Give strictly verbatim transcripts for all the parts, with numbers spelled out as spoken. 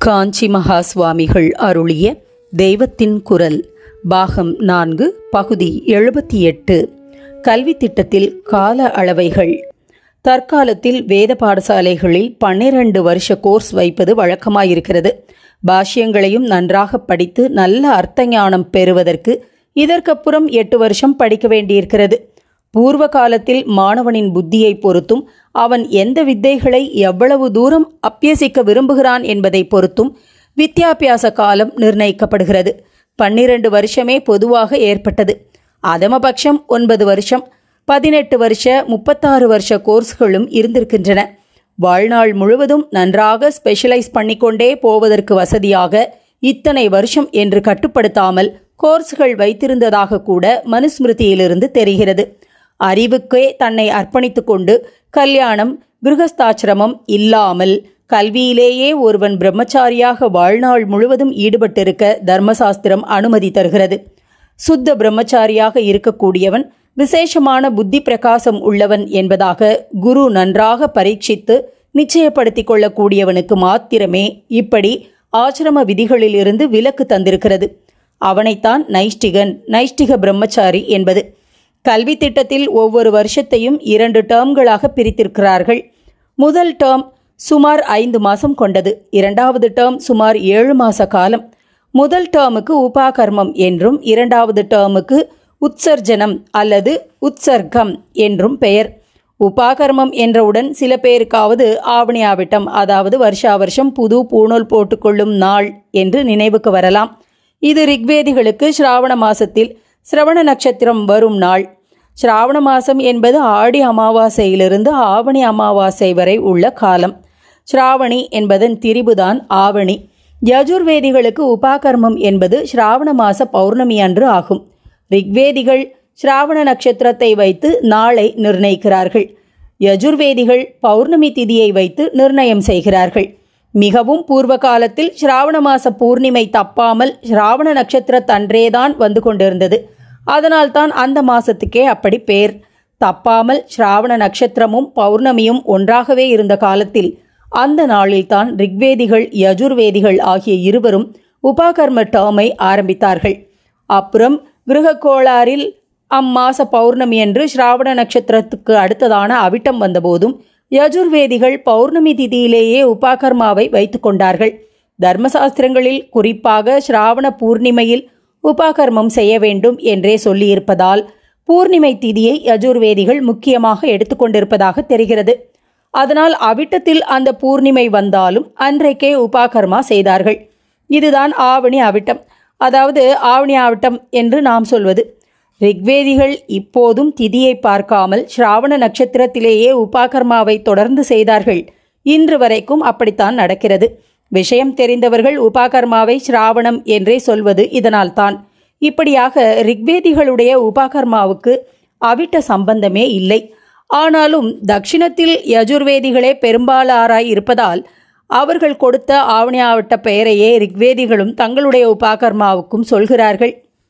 காஞ்சி மகா சுவாமிகள் அருளிய தெய்வத்தின் குரல் பாகம் நான்கு பகுதி எழுபத்தி எட்டு. கல்வி திட்டத்தில் கால அளவைகள். தற்காலத்தில் வேத பாடசாலைகளில் பன்னிரண்டு வருஷ கோர்ஸ் வைப்பது வழக்கமாயிருக்கிறது. பாஷ்யங்களையும் நன்றாக படித்து நல்ல அர்த்த ஞானம் பெறுவதற்கு இதற்கப்புறம் எட்டு வருஷம் படிக்க வேண்டியிருக்கிறது. பூர்வ காலத்தில் மாணவனின் புத்தியை பொறுத்தும் அவன் எந்த வித்தைகளை எவ்வளவு தூரம் அபியசிக்க விரும்புகிறான் என்பதை பொறுத்தும் வித்தியாபியாச காலம் நிர்ணயிக்கப்படுகிறது. பன்னிரண்டு வருஷமே பொதுவாக ஏற்பட்டது. அதமபட்சம் ஒன்பது வருஷம், பதினெட்டு வருஷ முப்பத்தாறு வருஷ கோர்ஸ்களும் இருந்திருக்கின்றன. வாழ்நாள் முழுவதும் நன்றாக ஸ்பெஷலைஸ் பண்ணிக்கொண்டே போவதற்கு வசதியாக இத்தனை வருஷம் என்று கட்டுப்படுத்தாமல் கோர்ஸ்கள் வைத்திருந்ததாக கூட மனுஸ்மிருதியிலிருந்து தெரிகிறது. அறிவுக்கே தன்னை அர்ப்பணித்து கொண்டு கல்யாணம் கிருகஸ்தாசிரமம் இல்லாமல் கல்வியிலேயே ஒருவன் பிரம்மச்சாரியாக வாழ்நாள் முழுவதும் ஈடுபட்டிருக்க தர்மசாஸ்திரம் அனுமதி தருகிறது. சுத்த பிரம்மச்சாரியாக இருக்கக்கூடியவன் விசேஷமான புத்தி பிரகாசம் உள்ளவன் என்பதாக குரு நன்றாக பரீட்சித்து நிச்சயப்படுத்திக் கொள்ளக்கூடியவனுக்கு மாத்திரமே இப்படி ஆசிரம விதிகளிலிருந்து விலக்கு தந்திருக்கிறது. அவனைத்தான் நைஷ்டிகன், நைஷ்டிக பிரம்மச்சாரி என்பது. கல்வி திட்டத்தில் ஒவ்வொரு வருஷத்தையும் இரண்டு டேர்ம்களாக பிரித்திருக்கிறார்கள். முதல் டேர்ம் சுமார் ஐந்து மாதம் கொண்டது. இரண்டாவது டேர்ம் சுமார் ஏழு மாத காலம். முதல் டேர்முக்கு உபாகர்மம் என்றும் இரண்டாவது டேர்முக்கு உத்சர்ஜனம் அல்லது உத்சர்க்கம் என்றும் பெயர். உபாகர்மம் என்றவுடன் சில பேருக்காவது ஆவணியாவிட்டம், அதாவது வருஷா வருஷம் புது பூணூல் போட்டுக்கொள்ளும் நாள் என்று நினைவுக்கு வரலாம். இது ரிக்வேதிகளுக்கு ஸ்ராவண மாசத்தில் சிரவண நட்சத்திரம் வரும் நாள். ஸ்ராவண மாசம் என்பது ஆடி அமாவாசையிலிருந்து ஆவணி அமாவாசை வரை உள்ள காலம். ஸ்ராவணி என்பதன் திரிபுதான் ஆவணி. யஜுர்வேதிகளுக்கு உபாகர்மம் என்பது ஸ்ராவண மாச பௌர்ணமி அன்று ஆகும். ரிக்வேதிகள் ஸ்ராவண நட்சத்திரத்தை வைத்து நாளை நிர்ணயிக்கிறார்கள். யஜுர்வேதிகள் பௌர்ணமி திதியை வைத்து நிர்ணயம் செய்கிறார்கள். மிகவும் பூர்வ காலத்தில் ஸ்ராவண மாச பூர்ணிமை தப்பாமல் ஸ்ராவண நட்சத்திரத்தன்றேதான் வந்து கொண்டிருந்தது. அதனால்தான் அந்த மாசத்துக்கே அப்படி பேர். தப்பாமல் ஸ்ராவண நட்சத்திரமும் பௌர்ணமியும் ஒன்றாகவே இருந்த காலத்தில் அந்த நாளில்தான் ரிக்வேதிகள் யஜுர்வேதிகள் ஆகிய இருவரும் உபாகர்ம டேர்மை ஆரம்பித்தார்கள். அப்புறம் கிரக கோளாறில் அம்மாச பௌர்ணமி என்று ஸ்ராவண நட்சத்திரத்துக்கு அடுத்ததான அவிட்டம் வந்தபோதும் யஜுர்வேதிகள் பௌர்ணமி திதியிலேயே உபாகர்மாவை வைத்து கொண்டார்கள். தர்மசாஸ்திரங்களில் குறிப்பாக ஸ்ராவண பூர்ணிமையில் உபாகர்மம் செய்ய வேண்டும் என்றே சொல்லியிருப்பதால் பூர்ணிமை திதியை யஜுர்வேதிகள் முக்கியமாக எடுத்துக்கொண்டிருப்பதாக தெரிகிறது. அதனால் அவிட்டத்தில் அந்த பூர்ணிமை வந்தாலும் அன்றைக்கே உபாகர்மா செய்தார்கள். இதுதான் ஆவணி அவிட்டம், அதாவது ஆவணி அவிட்டம் என்று நாம் சொல்வது. ரிக்வேதிகள் இப்போதும் திதியை பார்க்காமல் ஸ்ராவண நட்சத்திரத்திலேயே உபாகர்மாவை தொடர்ந்து செய்தார்கள். இன்று வரைக்கும் அப்படித்தான் நடக்கிறது. விஷயம் தெரிந்தவர்கள் உபாகர்மாவை ஸ்ராவணம் என்றே சொல்வது இதனால்தான். இப்படியாக ரிக்வேதிகளுடைய உபாகர்மாவுக்கு அவிட்ட சம்பந்தமே இல்லை. ஆனாலும் தட்சிணத்தில் யஜுர்வேதிகளே பெரும்பாலாராய் இருப்பதால் அவர்கள் கொடுத்த ஆவணியாவிட்ட பெயரையே ரிக்வேதிகளும் தங்களுடைய உபாகர்மாவுக்கும் சொல்கிறார்கள்.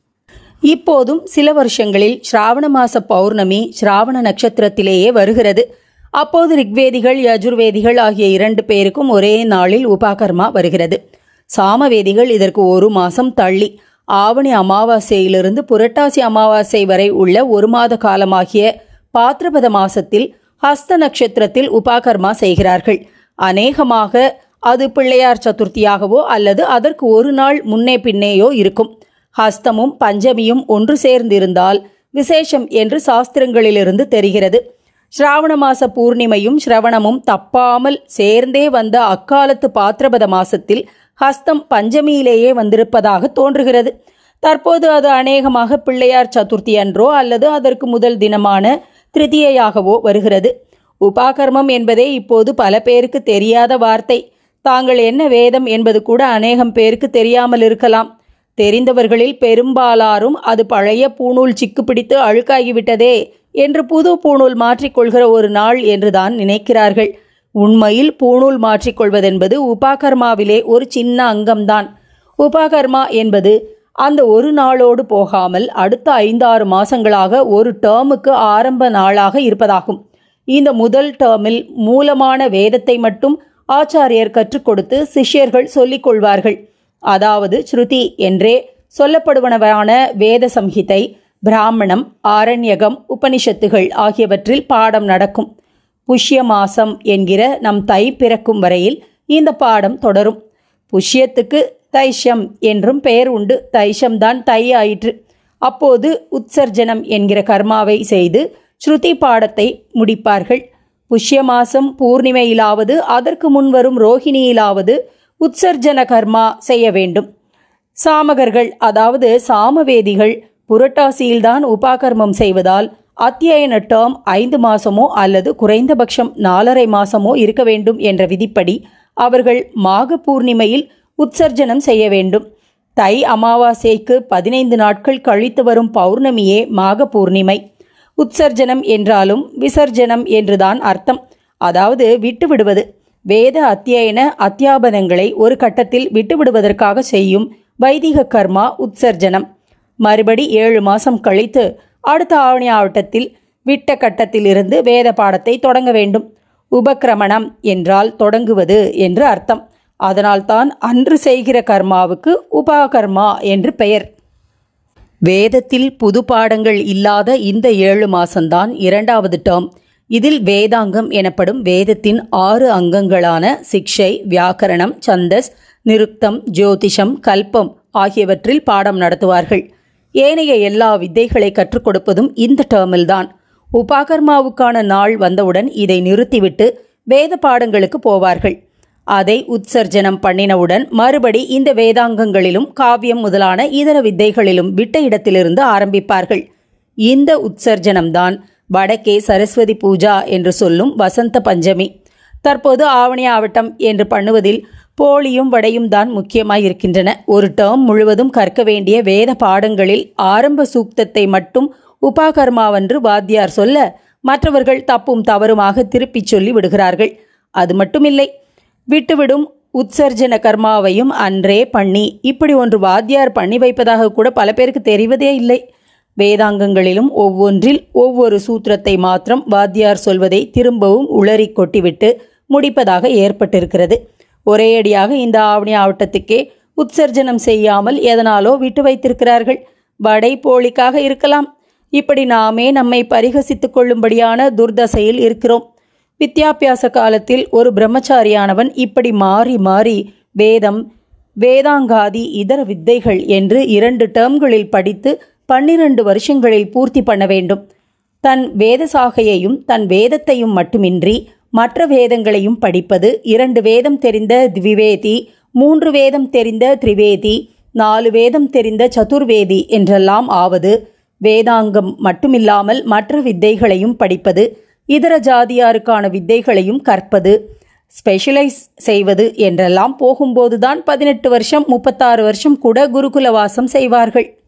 இப்போதும் சில வருஷங்களில் ஸ்ராவண மாச பௌர்ணமி ஸ்ராவண நட்சத்திரத்திலேயே வருகிறது. அப்போது ரிக்வேதிகள் யஜுர்வேதிகள் ஆகிய இரண்டு பேருக்கும் ஒரே நாளில் உபாகர்மா வருகிறது. சாமவேதிகள் இதற்கு ஒரு மாசம் தள்ளி ஆவணி அமாவாசையிலிருந்து புரட்டாசி அமாவாசை வரை உள்ள ஒரு மாத காலமாகிய பாத்ரபத மாசத்தில் ஹஸ்த நட்சத்திரத்தில் உபாகர்மா செய்கிறார்கள். அநேகமாக அது பிள்ளையார் சதுர்த்தியாகவோ அல்லது அதற்கு ஒரு நாள் முன்னே பின்னேயோ இருக்கும். ஹஸ்தமும் பஞ்சமியும் ஒன்று சேர்ந்திருந்தால் விசேஷம் என்று சாஸ்திரங்களிலிருந்து தெரிகிறது. ஸ்ராவண மாச பூர்ணிமையும் ஸ்ரவணமும் தப்பாமல் சேர்ந்தே வந்த அக்காலத்து பாத்ரபத மாசத்தில் ஹஸ்தம் பஞ்சமியிலேயே வந்திருப்பதாக தோன்றுகிறது. தற்போது அது அநேகமாக பிள்ளையார் சதுர்த்தி அன்றோ அல்லது அதற்கு முதல் தினமான திருதியையாகவோ வருகிறது. உபாகர்மம் என்பதே இப்போது பல பேருக்கு தெரியாத வார்த்தை. தாங்கள் என்ன வேதம் என்பது கூட அநேகம் பேருக்கு தெரியாமல் இருக்கலாம். தெரிந்தவர்களில் பெரும்பாலாரும் அது பழைய பூணூல் சிக்கு பிடித்து அழுக்காகிவிட்டதே என்று புது பூணூல் மாற்றிக்கொள்கிற ஒரு நாள் என்றுதான் நினைக்கிறார்கள். உண்மையில் பூணூல் மாற்றிக்கொள்வதென்பது உபாகர்மாவிலே ஒரு சின்ன அங்கம்தான். உபாகர்மா என்பது அந்த ஒரு நாளோடு போகாமல் அடுத்த ஐந்தாறு மாசங்களாக ஒரு டேர்முக்கு ஆரம்ப நாளாக இருப்பதாகும். இந்த முதல் டேர்மில் மூலமான வேதத்தை மட்டும் ஆச்சாரியர் கற்றுக் கொடுத்து சிஷ்யர்கள் சொல்லிக் கொள்வார்கள். அதாவது ஸ்ருதி என்றே சொல்லப்படுவனவான வேத சம்ஹிதை, பிராமணம், ஆரண்யகம், உபனிஷத்துகள் ஆகியவற்றில் பாடம் நடக்கும். புஷ்ய மாசம் என்கிற நம் தை பிறக்கும் வரையில் இந்த பாடம் தொடரும். புஷ்யத்துக்கு தைஷம் என்றும் பெயர் உண்டு. தைஷம்தான் தை ஆயிற்று. அப்போது உத்சர்ஜனம் என்கிற கர்மாவை செய்து ஸ்ருதி பாடத்தை முடிப்பார்கள். புஷ்ய மாசம் பூர்ணிமையிலாவது அதற்கு முன்வரும் ரோஹிணியிலாவது உத்சர்ஜன கர்மா செய்ய வேண்டும். சாமகர்கள் அதாவது சாமவேதிகள் புரட்டாசியில்தான் உபாகர்மம் செய்வதால் அத்தியன டேர்ம் ஐந்து மாசமோ அல்லது குறைந்தபட்சம் நாலரை மாசமோ இருக்க வேண்டும் என்ற விதிப்படி அவர்கள் மாக பூர்ணிமையில் உத்சர்ஜனம் செய்ய வேண்டும். தை அமாவாசைக்கு பதினைந்து நாட்கள் கழித்து வரும் பௌர்ணமியே மாக பூர்ணிமை. உத்சர்ஜனம் என்றாலும் விசர்ஜனம் என்றுதான் அர்த்தம். அதாவது விட்டுவிடுவது. வேத அத்தியன அத்தியாபனங்களை ஒரு கட்டத்தில் விட்டுவிடுவதற்காக செய்யும் வைதிக கர்மா உத்சர்ஜனம். மறுபடி ஏழு மாசம் கழித்து அடுத்த ஆவணி ஆவட்டத்தில் விட்ட கட்டத்திலிருந்து வேத பாடத்தை தொடங்க வேண்டும். உபக்கிரமணம் என்றால் தொடங்குவது என்று அர்த்தம். அதனால்தான் அன்று செய்கிற கர்மாவுக்கு உபாகர்மா என்று பெயர். வேதத்தில் புது பாடங்கள் இல்லாத இந்த ஏழு மாசம்தான் இரண்டாவது டேர்ம். இதில் வேதாங்கம் எனப்படும் வேதத்தின் ஆறு அங்கங்களான சிக்ஷை, வியாக்கரணம், சந்தஸ், நிருக்தம், ஜோதிஷம், கல்பம் ஆகியவற்றில் பாடம் நடத்துவார்கள். ஏனைய எல்லா வித்தைகளை கற்றுக் கொடுப்பதும் இந்த டேர்மில்தான். உபாகர்மாவுக்கான நாள் வந்தவுடன் இதை நிறுத்திவிட்டு வேத பாடங்களுக்கு போவார்கள். அதை உத்சர்ஜனம் பண்ணினவுடன் மறுபடி இந்த வேதாங்கங்களிலும் காவியம் முதலான இதர வித்தைகளிலும் விட்ட இடத்திலிருந்து ஆரம்பிப்பார்கள். இந்த உத்சர்ஜனம்தான் வடக்கே சரஸ்வதி பூஜா என்று சொல்லும் வசந்த பஞ்சமி. தற்போது ஆவணி ஆவட்டம் என்று பண்ணுவதில் போலியும் வடையும் தான் முக்கியமாய் இருக்கின்றன. ஒரு டேர்ம் முழுவதும் கற்க வேண்டிய வேத பாடங்களில் ஆரம்ப சூக்தத்தை மட்டும் உபாகர்மாவென்று வாத்தியார் சொல்ல மற்றவர்கள் தப்பும் தவறுமாக திருப்பிச் சொல்லி விடுகிறார்கள். அது மட்டுமில்லை, விட்டுவிடும் உத்சர்ஜன கர்மாவையும் அன்றே பண்ணி இப்படி ஒன்று வாத்தியார் பண்ணி வைப்பதாக கூட பல பேருக்கு தெரிவதே இல்லை. வேதாங்கங்களிலும் ஒவ்வொன்றில் ஒவ்வொரு சூத்திரத்தை மாத்திரம் வாத்தியார் சொல்வதை திரும்பவும் உளறி கொட்டிவிட்டு முடிப்பதாக ஏற்பட்டிருக்கிறது. ஒரேயடியாக இந்த ஆவணி ஆவட்டத்துக்கே உத்சர்ஜனம் செய்யாமல் எதனாலோ விட்டு வைத்திருக்கிறார்கள். வடை போலிக்காக இருக்கலாம். இப்படி நாமே நம்மை பரிகசித்துக் கொள்ளும்படியான துர்தசையில் இருக்கிறோம். வித்யாபியாச காலத்தில் ஒரு பிரம்மச்சாரியானவன் இப்படி மாறி மாறி வேதம், வேதாங்காதி, இதர வித்தைகள் என்று இரண்டு டேர்ம்களில் படித்து பன்னிரண்டு வருஷங்களில் பூர்த்தி பண்ண வேண்டும். தன் வேத சாகையையும் தன் வேதத்தையும் மட்டுமின்றி மற்ற வேதங்களையும் படிப்பது, இரண்டு வேதம் தெரிந்த திவிவேதி, மூன்று வேதம் தெரிந்த திரிவேதி, நாலு வேதம் தெரிந்த சதுர்வேதி என்றெல்லாம் ஆவது, வேதாங்கம் மட்டுமில்லாமல் மற்ற வித்தைகளையும் படிப்பது, இதர ஜாதியாருக்கான வித்தைகளையும் கற்பது, ஸ்பெஷலைஸ் செய்வது என்றெல்லாம் போகும்போதுதான் பதினெட்டு வருஷம் முப்பத்தாறு வருஷம் கூட குருகுல வாசம் செய்வார்கள்.